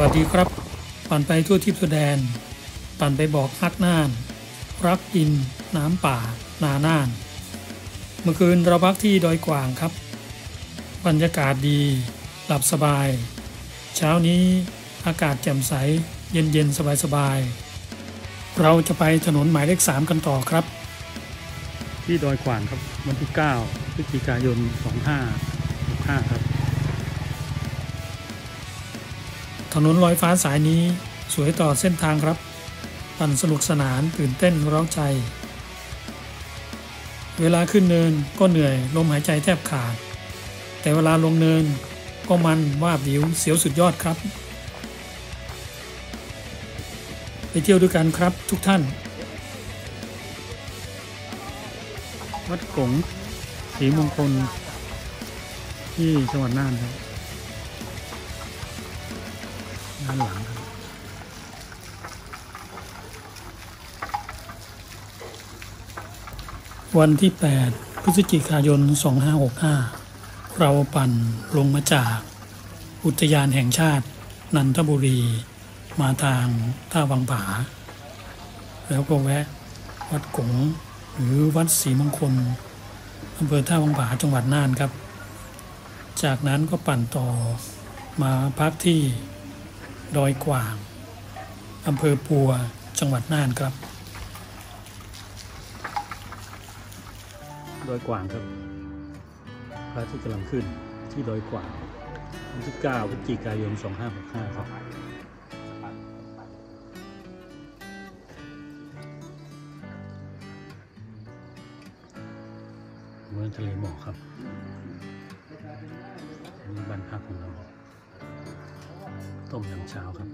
วัสดีครับปั่นไปทั่วทิพย์ทั่วแดนปั่นไปบอกฮักน่านรักดินน้ำป่านาน่านเมื่อคืนเราพักที่ดอยกวางครับบรรยากาศดีหลับสบายเช้านี้อากาศแจ่มใสเย็นๆสบายๆเราจะไปถนนหมายเลข 3กันต่อครับที่ดอยกวางครับวันที่9พฤศจิกายน2565ครับถนนลอยฟ้าสายนี้สวยต่อเส้นทางครับปั่นสนุกสนานตื่นเต้นเร้าใจเวลาขึ้นเนินก็เหนื่อยลมหายใจแทบขาดแต่เวลาลงเนินก็มันวาบวิวเสียวสุดยอดครับไปเที่ยวด้วยกันครับทุกท่านวัดกงศรีมงคลที่จังหวัดน่านครับด้านหลังครับวันที่8พฤศจิกายน2565เราปั่นลงมาจากอุทยานแห่งชาตินันทบุรีมาทางท่าวังผาแล้วก็แวะวัดกงหรือวัดศรีมงคลอำเภอท่าวังผาจังหวัดน่านครับจากนั้นก็ปั่นต่อมาพักที่ดอยกวางอำเภอปัวจังหวัดน่านครับดอยกวางครับพระอาทิตย์กำลังขึ้นที่ดอยกวางวันที่9พฤศจิกายน2565ครับเมืองทะเลหมอกครับนี่บ้านพักของเราต้มยำเช้าครับ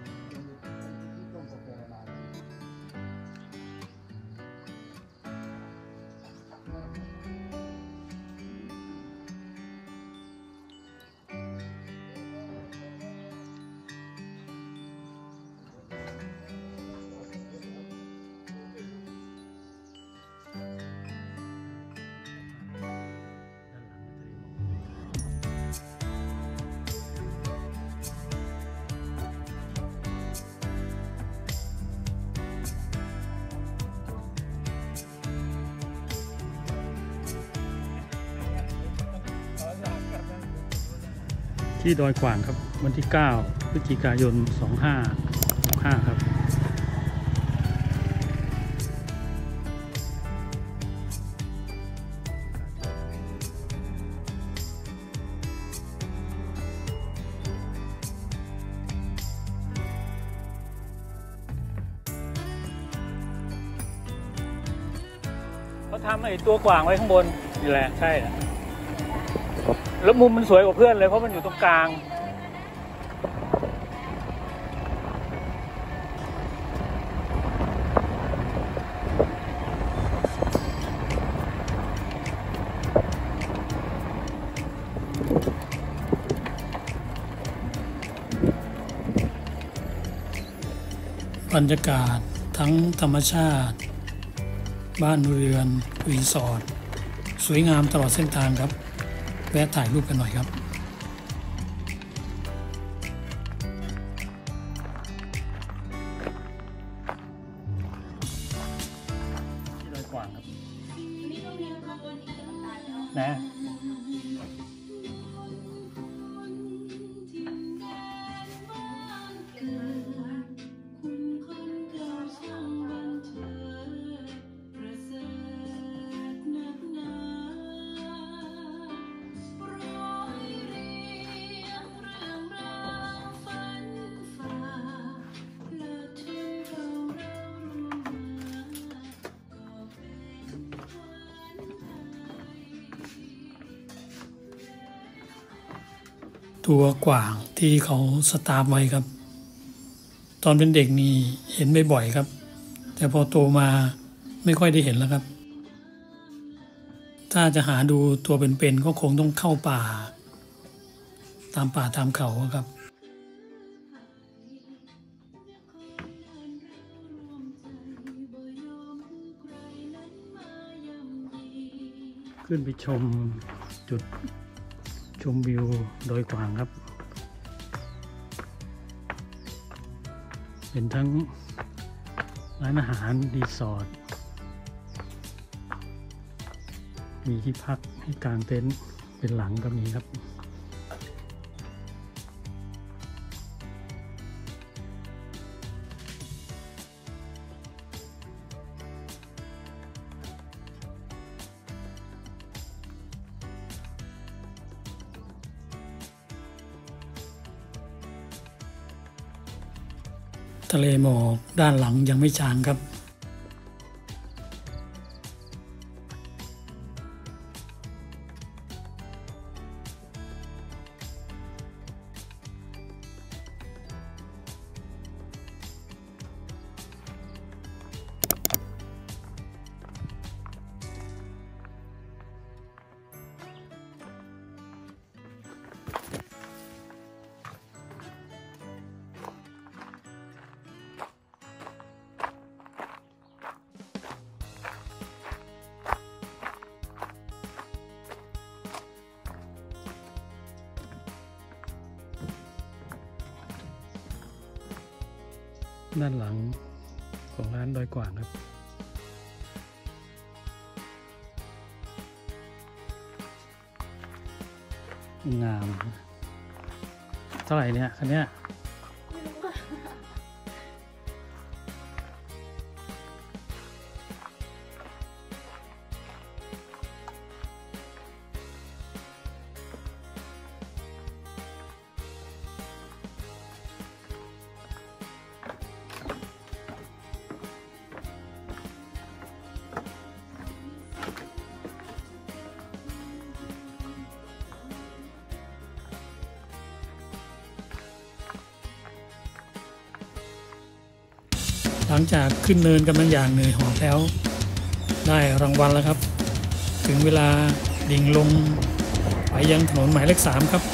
ที่ดอยกวางครับวันที่9พฤศจิกายน2565ครับเขาทำไอ้ตัวกวางไว้ข้างบนนี่แหละใช่แล้วมุมมันสวยกว่าเพื่อนเลยเพราะมันอยู่ตรงกลางบรรยากาศทั้งธรรมชาติบ้านเรือนรีสอร์ทสวยงามตลอดเส้นทางครับแวะถ่ายรูปกันหน่อยครับที่ดอยกวางครับนะตัวกวางที่เขาสตาร์ฟไว้ครับตอนเป็นเด็กนี่เห็นบ่อยๆครับแต่พอโตมาไม่ค่อยได้เห็นแล้วครับถ้าจะหาดูตัวเป็นๆก็คงต้องเข้าป่าตามป่าตามเขาครับขึ้นไปชมจุดชมวิวดอยกวางครับเป็นทั้งร้านอาหารรีสอร์ทมีที่พักให้กางเต็นท์เป็นหลังก็มีครับทะเลหมอกด้านหลังยังไม่จางครับด้านหลังของร้านดอยกว่างครับงามเท่าไหร่เนี่ยคันเนี้ยหลังจากขึ้นเนินกำลังอย่างเหนื่อยหอบแล้วได้รางวัลแล้วครับถึงเวลาดิ่งลงไปยังถนนหมายเลข 3ครับ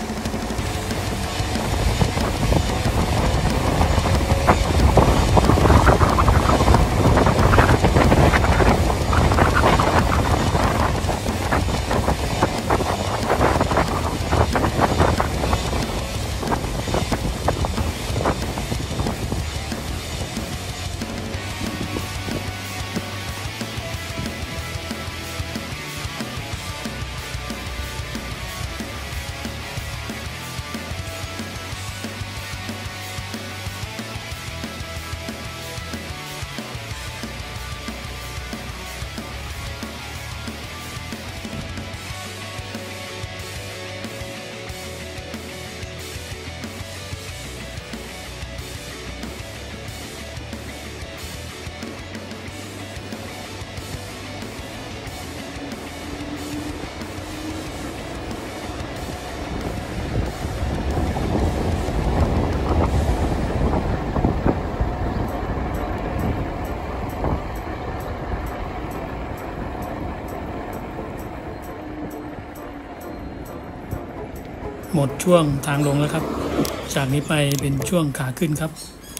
หมดช่วงทางลงแล้วครับจากนี้ไปเป็นช่วงขาขึ้นครับ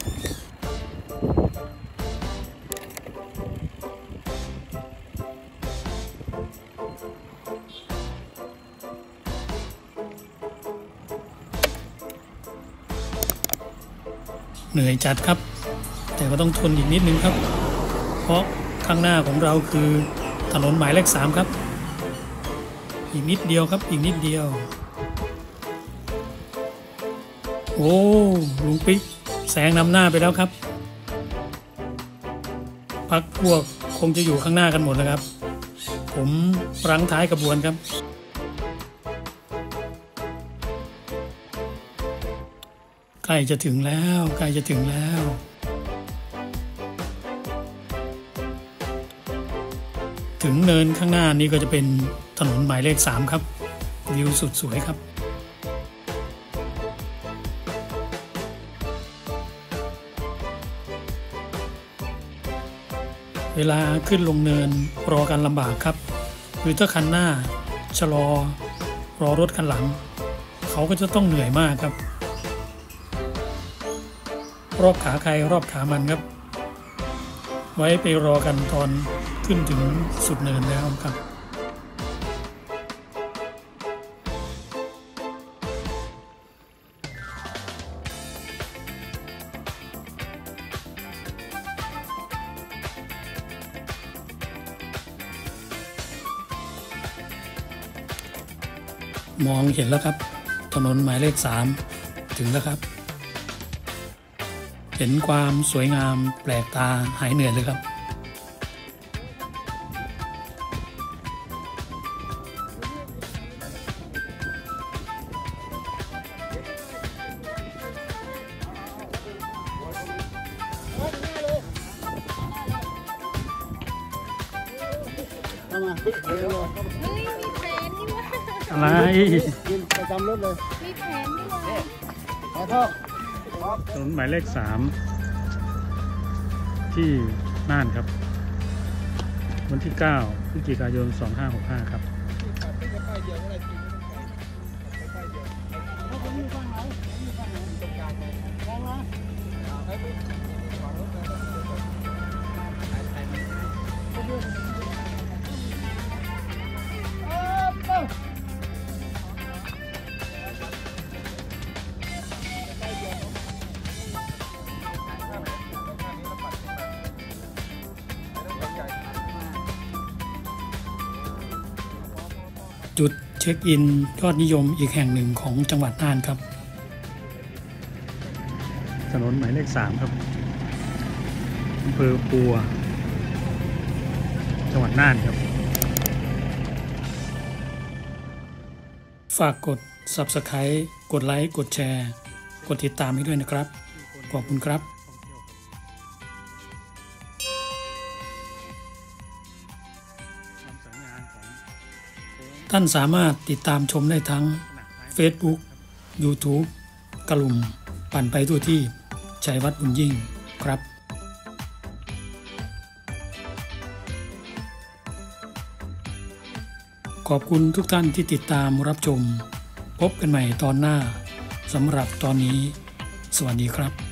เหนื่อยจัดครับแต่ก็ต้องทนอีกนิดนึงครับเพราะข้างหน้าของเราคือถนนหมายเลข 3ครับอีกนิดเดียวครับอีกนิดเดียวโอ้ลุงปิ๊กแซงนำหน้าไปแล้วครับพักพวกคงจะอยู่ข้างหน้ากันหมดนะครับผมรั้งท้ายกระบวนครับใกล้จะถึงแล้วใกล้จะถึงแล้วถึงเนินข้างหน้านี้ก็จะเป็นถนนหมายเลข 3ครับวิวสุดสวยครับเวลาขึ้นลงเนินรอกันลำบากครับคือถ้าคันหน้าชะลอรอรถคันหลังเขาก็จะต้องเหนื่อยมากครับรอบขาใครรอบขามันครับไว้ไปรอกันตอนขึ้นถึงสุดเนินแล้วครับมองเห็นแล้วครับถนนหมายเลข3ถึงแล้วครับเห็นความสวยงามแปลกตาหายเหนื่อยเลยครับเฮ้ยมีแผนนี่วะอะไรกินประจำรถเลยมีแผนนี่วะขอโทษถนนหมายเลข3ที่น่านครับวันที่9พฤศจิกายน2565ครับจุดเช็คอินยอดนิยมอีกแห่งหนึ่งของจังหวัดน่านครับถนนหมายเลข3ครับอำเภอปัวจังหวัดน่านครับฝากกด Subscribe กดไลค์กดแชร์กดติดตามให้ด้วยนะครับขอบคุณครับท่านสามารถติดตามชมได้ทั้ง Facebook YouTube กลุ่มปั่นไปทั่วที่ชัยวัฒน์บุญยิ่งครับขอบคุณทุกท่านที่ติดตามรับชมพบกันใหม่ตอนหน้าสำหรับตอนนี้สวัสดีครับ